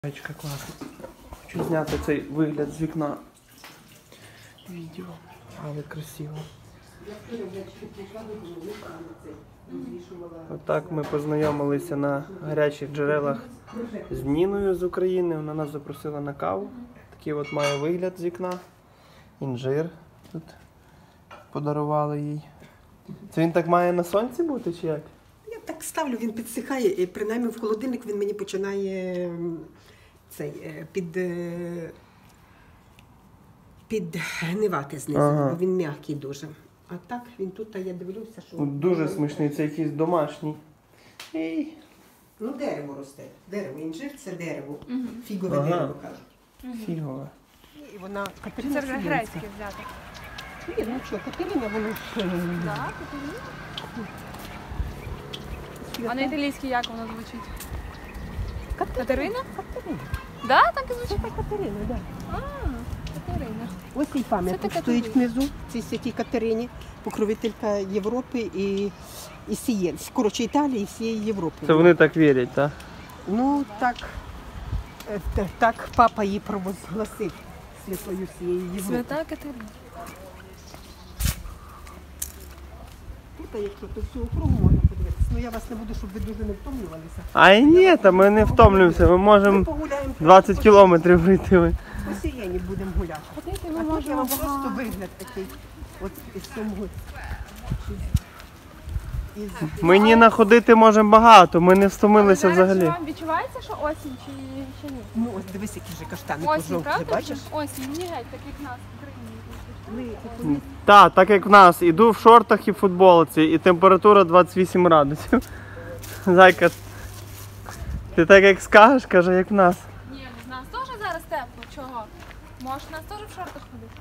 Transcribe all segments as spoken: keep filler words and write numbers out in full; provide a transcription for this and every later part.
Речка класна. Хочу зняти цей вигляд з вікна. Відео. Але красиво. Отак ми познайомилися на гарячих джерелах з Ніною з України. Вона нас запросила на каву. Такий от має вигляд з вікна. Інжир тут подарували їй. Це він так має на сонці бути чи як? Я так ставлю, він підсихає, і принаймні в холодильник він мені починає цей, під, підгнивати знизу, ага. бо він м'який дуже. А так він тут, а я дивлюся, що... Дуже смачний, це якийсь домашній. Ей. Ну дерево росте, дерево, інжир це дерево, угу. Фігове ага. дерево кажуть. Угу. Фігове. І вона Катерина. Це вже грецьке взяти. Ні, ну що, Катерина, вона ж... Так, Катерина. А на італійській як воно звучить? Катерина? Катерина. Да, так і звучить? Це Катерина, так. А, Катерина. Ось цей пам'ятник стоїть внизу, цій святій Катерині, покровителька Європи і, і Сієн, коротше, Італії і всієї Європи. Це вони так вірять, так? Ну, так, так, так папа її провозгласив святою всієї Європи. Свята Катерина. Тут, якщо то всю округу можна подивитися, ну я вас не буду, щоб ви дуже не втомлювалися. Ай ні, та ми не втомлюємося, ми можемо двадцять кілометрів прийти. По Сієні будемо гуляти. Ходити А ми тут я можемо вам просто багато. вигляд такий, от із цього. Із... Ми ні находити можемо багато, ми не встомилися Але зараз взагалі. вам відчувається, що осінь чи, чи ні? Ну ось дивись, які вже каштани Осінь, пожовкли, правда? бачиш? Осінь, ні геть, так як в нас в Україні. Ми, Так, так як в нас, іду в шортах і в футболці, і температура двадцять вісім градусів. Зайка, ти так як скажеш, каже, як в нас. Ні, ну в нас теж зараз тепло. Чого? Може, в нас теж в шортах ходити?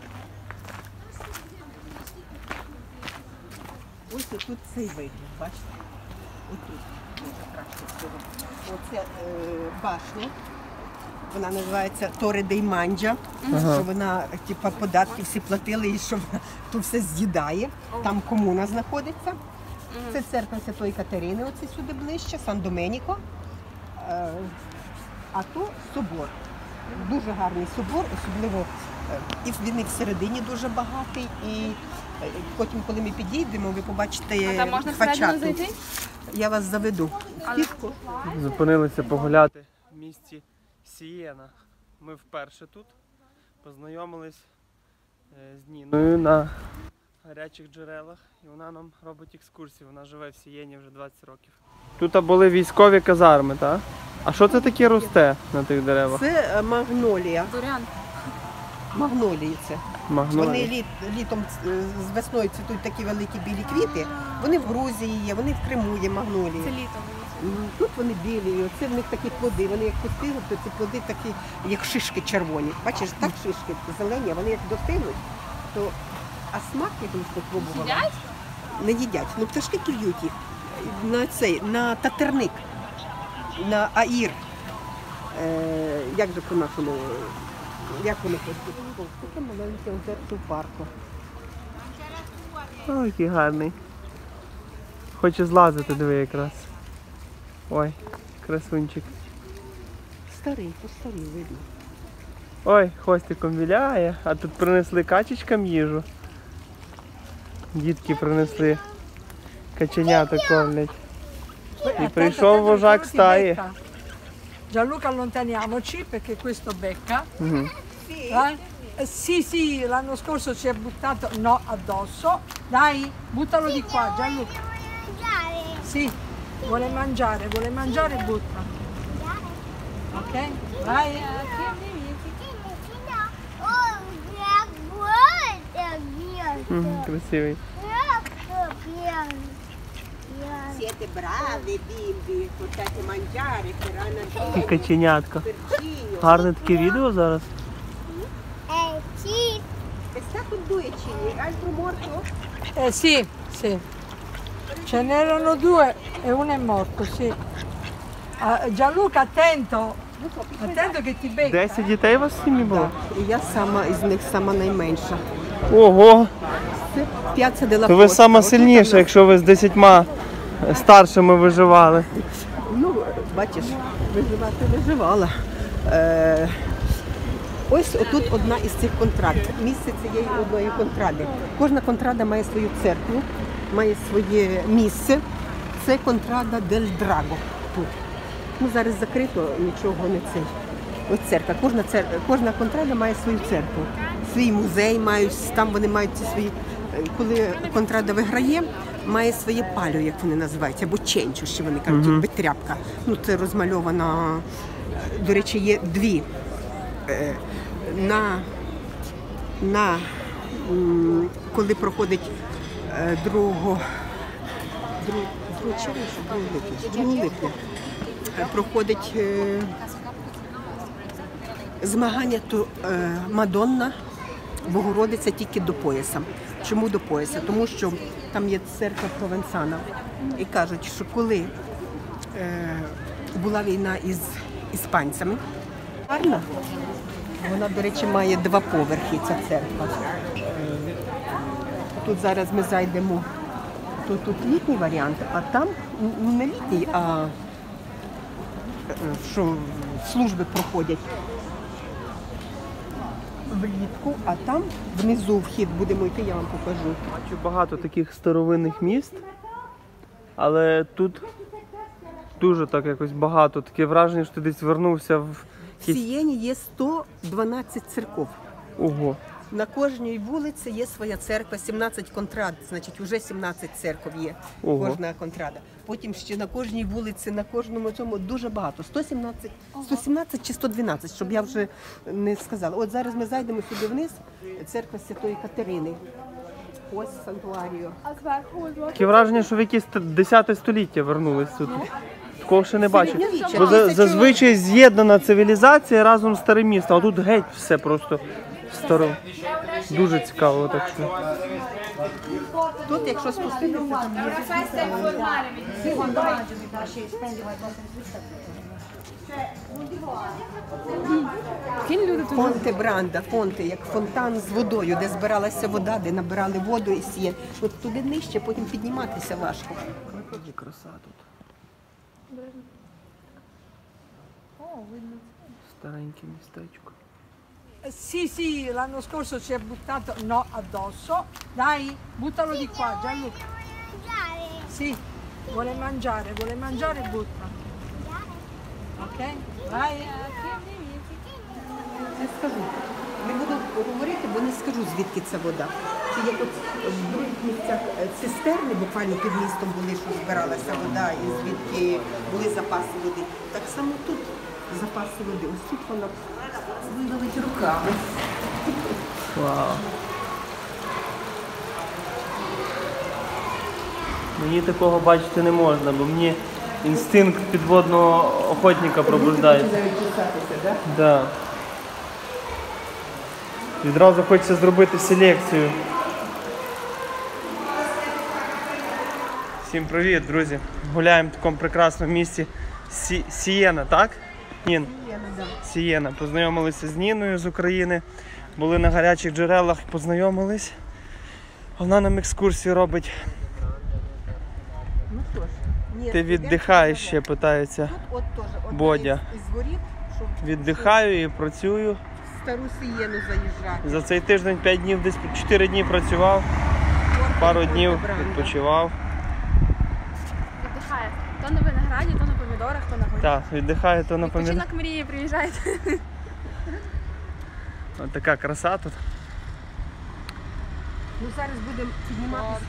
ось тут цей вигляд, бачите? Отут, дуже краще всього. Оце е, башня, вона називається Торе дей Манджа, Ага. що вона, типа, податки всі платили і що вона тут все з'їдає. Там комуна знаходиться. Це церква Святої Катерини, оце сюди ближче, Сан-Доменіко. Е, а то собор. Дуже гарний собор, особливо е, і він і всередині дуже багатий. І е, потім, коли ми підійдемо, ви побачите А там можна всередину фачаду. зайти? Я вас заведу. Але- Тітко. Зупинилися погуляти в місті Сієна. Ми вперше тут познайомились е, з Ніною на гарячих джерелах. І вона нам робить екскурсію. Вона живе в Сієні вже двадцять років. Тут були військові казарми, так? А що це таке росте на тих деревах? Це е, магнолія. Дурян. Магнолії це. Магнолії. Вони літ, літом е, з весною цвітуть такі великі білі квіти. Вони в Грузії є, вони в Криму є магнолії. Це літо. М, Тут вони білі, і оце в них такі плоди. Вони як постигнуть, то ці плоди такі, як шишки червоні. Бачиш, так шишки зелені, а вони як достигнуть, то а смак я колись попробувала. Їдять? Не їдять. Ну пташки клюють їх на цей, на татерник, на аїр. Е, як же по-нашому, як вони хочуть? Таке маленьке озерце в парку. Ой, який гарний. Хоче злазити, диви якраз. Ой, красунчик. Старий, постарий видно. Ой, хвостиком віляє, а тут принесли качечкам їжу. Дітки принесли, каченята кормлять. І прийшов вожак стаї. Gianluca, allontaniamoci perché questo becca. Угу. Eh? Eh, Sì, sì, l'anno scorso ci è buttato, no, addosso. Dai, buttalo di qua, Gianluca. Sì, vuole mangiare, vuole mangiare e butta. Ok? Vai. Угу, красивий. Siete bravi, bimbi, potete mangiare, però І каченятка. Гарне таке відео зараз. È stato due cigni, altro morto? Eh sì, sì. Ce n'erano due e uno è morto, sì. Ah, Gianluca, attento, attento che ti becca. Десять дітей у вас в сім'ї було? І я сама із них сама найменша. Ого! Це П'яцца де ла То ви Коста. сама Отут сильніша, вона- якщо ви з десятьма старшими виживали. Ну, бачиш, виживати виживала. Е, ось отут одна із цих контрад. Місце цієї одної контради. Кожна контрада має свою церкву, має своє місце. Це контрада Дель Драго тут. Ну, зараз закрито, нічого не цей. Ось церква. Кожна, церква, кожна контрада має свою церкву. Свій музей мають, там вони мають ці свої. Коли контрада виграє, має своє палю, як вони називаються, або ченчу, що вони кажуть, uh-huh. Бетряпка. Ну, це розмальовано, до речі, є дві. На, на коли проходить другого липня, проходить е, змагання, то е, Мадонна, Богородиця тільки до пояса. Чому до пояса? Тому що там є церква Провенсана. І кажуть, що коли е, була війна із іспанцями, гарна, вона, до речі, має два поверхи, ця церква. Е, тут зараз ми зайдемо, то тут літній варіант, а там, ну не літній, а що служби проходять влітку, а там внизу вхід, будемо йти, я вам покажу. Бачу багато таких старовинних міст, але тут дуже так якось багато. Таке враження, що ти десь вернувся в В Сієні є сто дванадцять церков. Ого. На кожній вулиці є своя церква, сімнадцять контрад, значить вже сімнадцять церков є, Ого. Кожна контрада. Потім ще на кожній вулиці, на кожному цьому дуже багато. сто сімнадцять, сто сімнадцять чи сто дванадцять, щоб я вже не сказала. От зараз ми зайдемо сюди вниз, церква Святої Катерини. Ось Сантуаріо. А зверху ось Таке враження, що в якесь десяте століття вернулись тут. Такого ще не бачив. Середньовіччя. Бо за- Тисячу- зазвичай з'єднана цивілізація разом з старим містом, а тут геть все просто старо. Дуже цікаво, так що. Тут, якщо спуститися, там є Кинь люди тут. Фонте Бранда, фонте, як фонтан з водою, де збиралася вода, де набирали воду і сіє. От туди нижче, потім підніматися важко. Яка краса тут. О, видно. Стареньке містечко. Sì, sì, l'anno scorso ci è buttato, no, addosso. Dai, buttalo di qua, Gianluca. Sì, vuole mangiare, vuole mangiare, butta. Ok? Vai. Не скажу. Не буду говорити, бо не скажу, звідки ця вода. Чи як от в других місцях е, цистерни буквально під містом були, що збиралася вода і звідки були запаси води. Так само тут запаси води. Ось тут вона виловить руками. Вау. Мені такого бачити не можна, бо мені інстинкт підводного охотника пробуждається. Навіть чесатися, так? Да. Відразу хочеться зробити селекцію. Всім привіт, друзі! Гуляємо в такому прекрасному місці Сі... Сієна, так? Нін? Сієна. Познайомилися з Ніною з України, були на гарячих джерелах, познайомились. Вона нам екскурсію робить. Ну що ж, ні, Ти віддихаєш ще, питається. Тут от теж одна Бодя. із, із воріт, щоб Віддихаю і працюю. в стару Сієну заїжджати. За цей тиждень п'ять днів, десь чотири дні працював, пару днів відпочивав. Віддихає. То на винограді, то на помідорах, то на горі. Так, віддихаю, то на помідор. Відпочинок мрії, приїжджайте. Ось така краса тут. Ну зараз будемо підніматися.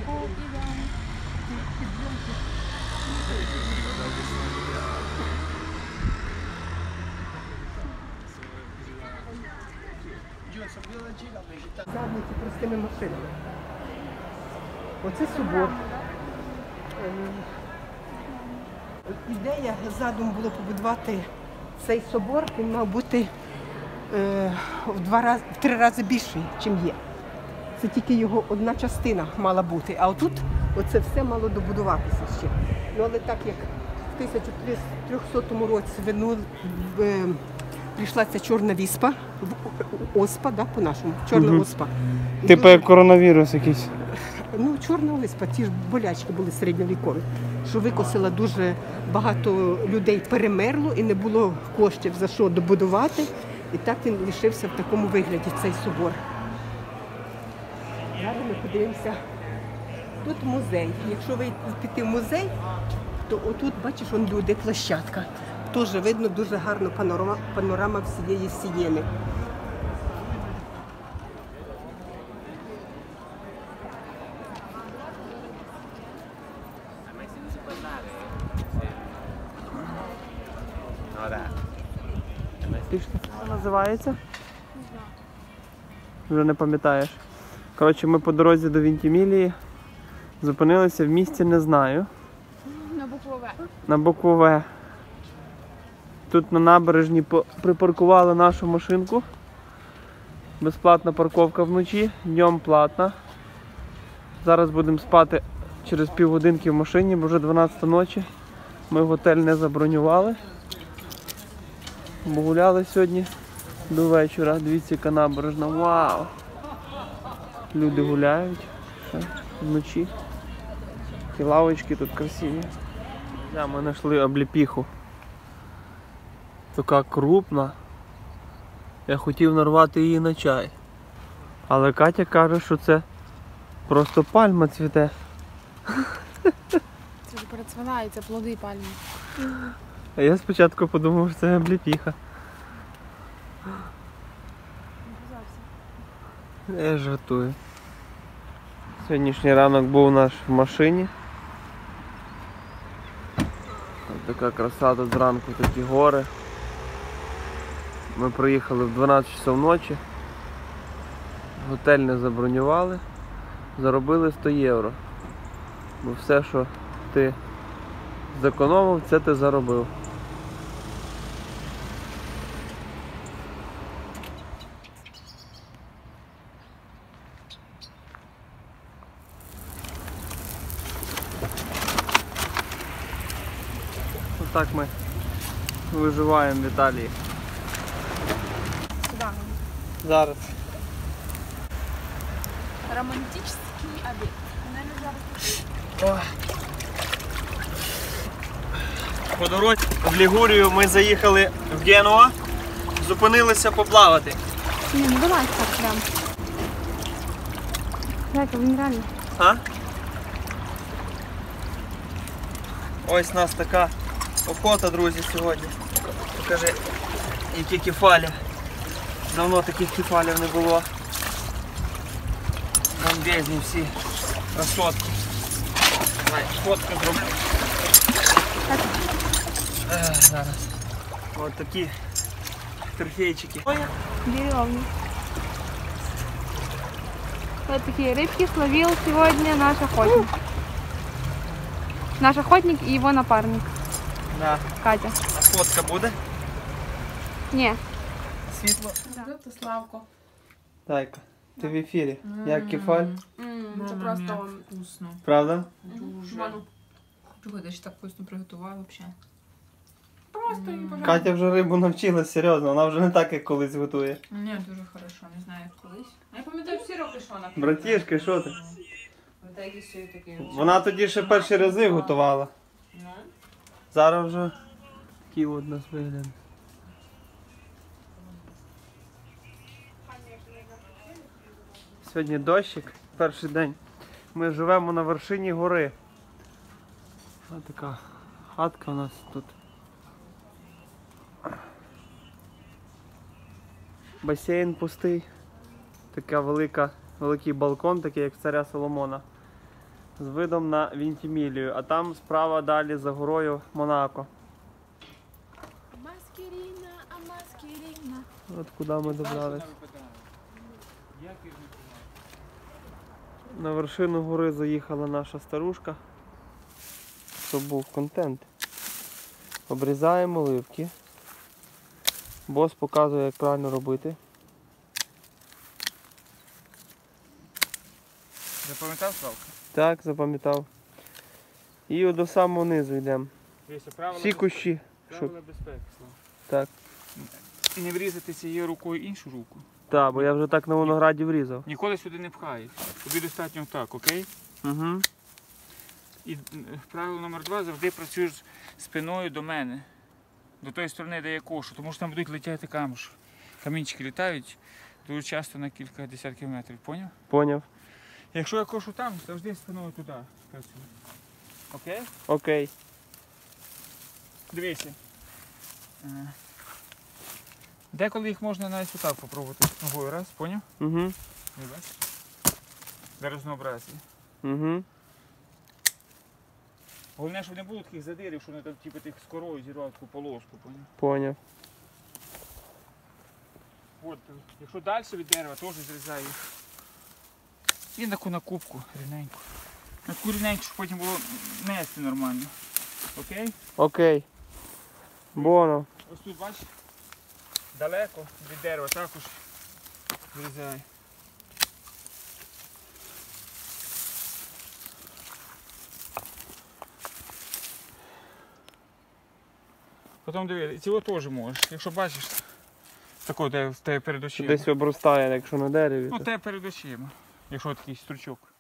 Загнуті простими машинами. Оце собор. Ем, Ідея, задум було побудувати цей собор, він мав бути е, в два рази, в три рази більший, ніж є. Це тільки його одна частина мала бути, а отут оце все мало добудуватися ще. Ну але так як в тисяча трьохсотому році вину, в, прийшла ця чорна віспа, в- оспа, да, по-нашому, чорна Мгм. оспа. І Типу дуже- як коронавірус якийсь. Ну, чорна оспа, ті ж болячки були середньовікові, що викосила дуже багато людей, перемерло і не було коштів за що добудувати. І так він лишився в такому вигляді, цей собор. Зараз ми подивимося. Тут музей. Якщо ви піти в музей, то отут, бачиш, вон люди, площадка. Теж видно дуже гарна панорама, панорама всієї Сієни. Що називається? Вже не пам'ятаєш. Коротше, ми по дорозі до Вінтімілії зупинилися в місті, не знаю. На букву В. На букву В. Тут на набережні по- припаркували нашу машинку. Безплатна парковка вночі, днем платна. Зараз будемо спати через півгодинки в машині, бо вже дванадцята ночі. Ми готель не забронювали. Бо гуляли сьогодні до вечора. Дивіться, яка набережна. Вау! Люди гуляють ще вночі. Ті лавочки тут красиві. Я, ми знайшли обліпіху. Така крупна. Я хотів нарвати її на чай. Але Катя каже, що це просто пальма цвіте. Це ж перецвинає, це плоди пальми. А я спочатку подумав, що це обліпіха. Я жартую. Сьогоднішній ранок був наш в машині. Ось така краса тут зранку, такі гори. Ми приїхали в дванадцять часов ночі. Готель не забронювали. Заробили сто євро. Бо все, що ти зекономив, це ти заробив. Так ми виживаємо в Італії. Сюди. Зараз. Романтичний обід. Наверно, зараз. По дорозі в Лігурію ми заїхали в Генуа, зупинилися поплавати. Ні, не вилазь так прям. Дайте, він реально. А? Ось у нас така охота, друзі, сьогодні. Покажи, які кефалі. Давно таких кефалів не було. Бомбезні всі красотки. Давай, фотку зроблю. Е, зараз. Ось такі трофейчики. Веревни. Вот такие рыбки словил сегодня наш охотник. Наш охотник и его напарник, Да. Катя. А фотка буде? Не. Світло. Це Славко. Тайка, ти в ефірі. Як кефаль? Це просто вкусно. Правда? Дуже. Чого ти ж так вкусно приготувала взагалі? просто їм пожалуйста. Катя вже рибу навчилась, серйозно, вона вже не так, як колись готує. Ні, дуже хорошо, не знаю як колись. А я пам'ятаю всі роки, що вона Братішки, що ти? Пам'ятаю, що такі. Вона тоді ще перші рази готувала. Ну. Зараз вже такий от нас вигляд. Сьогодні дощик, перший день. Ми живемо на вершині гори. Ось така хатка у нас тут. Басейн пустий. Така велика, великий балкон, такий як в царя Соломона. З видом на Вінтімілію, а там справа далі за горою Монако. Маскіріна, а маскіріна. От куди ми добрались. На вершину гори заїхала наша старушка. Щоб був контент. Обрізаємо оливки. Бос показує, як правильно робити. Запам'ятав, Славка? Так, запам'ятав. І от до самого низу йдемо. Дивіться, правила, Всі кущі. Щоб... правила безпеки, Славка. Так. Не врізати цією рукою іншу руку. Так, бо я вже так на винограді врізав. Ніколи сюди не пхаєш. Тобі достатньо так, окей? Угу. І м, правило номер два, завжди працюєш спиною до мене. До тої сторони, де я кошу, тому що там будуть летіти камуші. Камінчики літають дуже часто на кілька десятків метрів, поняв? Поняв. Якщо я кошу там, завжди спиною туди працюю. Окей? Окей. Дивися. Е, Деколи їх можна навіть отак попробувати ногою. Раз, поняв? Угу. Дивись. Для разнообразія. Угу. Головне, щоб не було таких задирів, що вони там типу, тих з корою зірвали таку полоску, поняв? Поняв. От, якщо далі від дерева, теж зрізаю їх. І таку на кубку рівненько. На таку рівненьку, щоб потім було нести нормально. Окей? Окей. Боно. Ось тут, бачиш, далеко від дерева також зрізаю. Потім диви, цього теж можеш. Якщо бачиш, тако, де в тебе перед очима. Десь обростає, якщо на дереві. Ну, то- те перед очима, якщо такий стручок.